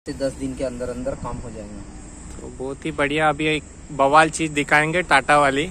से 10 दिन के अंदर अंदर काम हो जाएगा। तो बहुत ही बढ़िया। अभी एक बवाल चीज दिखाएंगे टाटा वाली।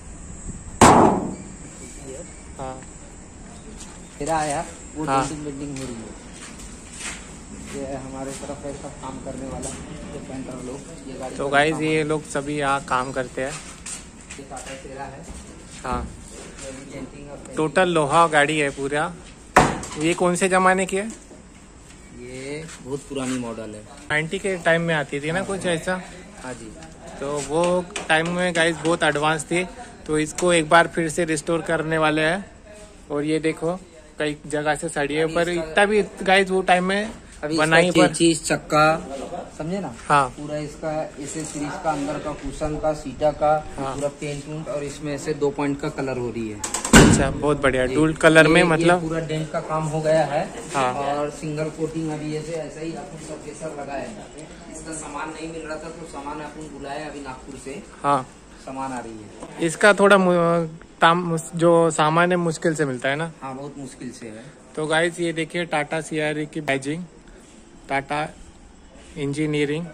हाँ फिर आया वो हाँ। बिल्डिंग हो रही है। ये हमारे तरफ ऐसा काम करने वाला ये पेंटर लोग ये गाड़ी तो गाइस ये लोग सभी यहाँ काम करते हैं। ये टाटा सेरा है। हाँ पेंटिंग और टोटल लोहा गाड़ी है पूरा। ये कौन से जमाने की है? ये बहुत पुरानी मॉडल है। 90 के टाइम में आती थी ना कुछ ऐसा। हाँ जी। तो वो टाइम में गाइस बहुत एडवांस थी, तो इसको एक बार फिर से रिस्टोर करने वाले हैं। और ये देखो कई जगह से सड़ी है, पर इतना भी गाइस वो टाइम में अभी बनाई पर चीज चक्का समझे ना। हाँ पूरा इसका इसे सीरीज का अंदर का कुशन का सीटा का हाँ। पूरा पेंट उंट और इसमें से 2 पॉइंट का कलर हो रही है। अच्छा बहुत बढ़िया डुअल कलर में मतलब पूरा डेंट का काम हो गया है। हाँ। और सिंगल कोटिंग अभी ऐसा ही अपन सब केसर लगाए हैं। इसका सामान नहीं मिल रहा था तो सामान अपन बुलाए अभी नागपुर से। हाँ सामान आ रही है। इसका थोड़ा जो सामान है मुश्किल से मिलता है ना। हाँ बहुत मुश्किल से है। तो गाइस ये देखिए टाटा सीआरई की बैजिंग, टाटा इंजीनियरिंग।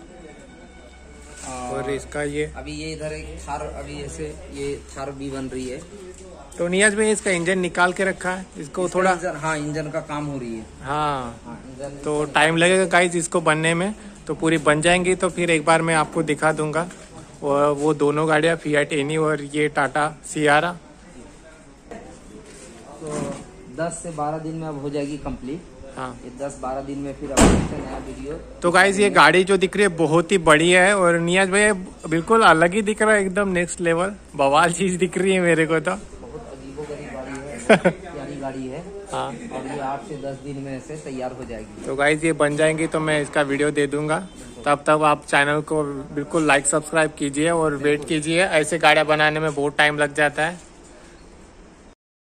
और इसका ये अभी ये इधर एक थार अभी ऐसे ये थार भी बन रही है। तो नियाज में इसका इंजन निकाल के रखा है, इसको थोड़ा हाँ इंजन का काम हो रही है। हाँ इंजन तो टाइम लगेगा गाइस इसको बनने में। तो पूरी बन जाएंगी तो फिर एक बार मैं आपको दिखा दूंगा। और वो दोनों गाड़ियाँ फिएट एनी और ये टाटा सियारा। तो 10 से 12 दिन में अब हो जाएगी कंप्लीट। हाँ ये 10-12 दिन में फिर अब नया वीडियो। तो गाइस ये गाड़ी जो दिख रही है बहुत ही बढ़िया है। और नियाज भाई बिल्कुल अलग ही दिख रहा है, एकदम नेक्स्ट लेवल बवाल चीज दिख रही है मेरे को। तो बहुत अजीबोगरीब गाड़ी है। प्यारी गाड़ी है। हाँ और ये 8 से 10 दिन में ऐसे तैयार हो जाएगी। तो गाइस ये बन जाएंगी तो मैं इसका वीडियो दे दूंगा। तब तक आप चैनल को बिल्कुल लाइक सब्सक्राइब कीजिए और वेट कीजिए। ऐसे गाड़ियाँ बनाने में बहुत टाइम लग जाता है।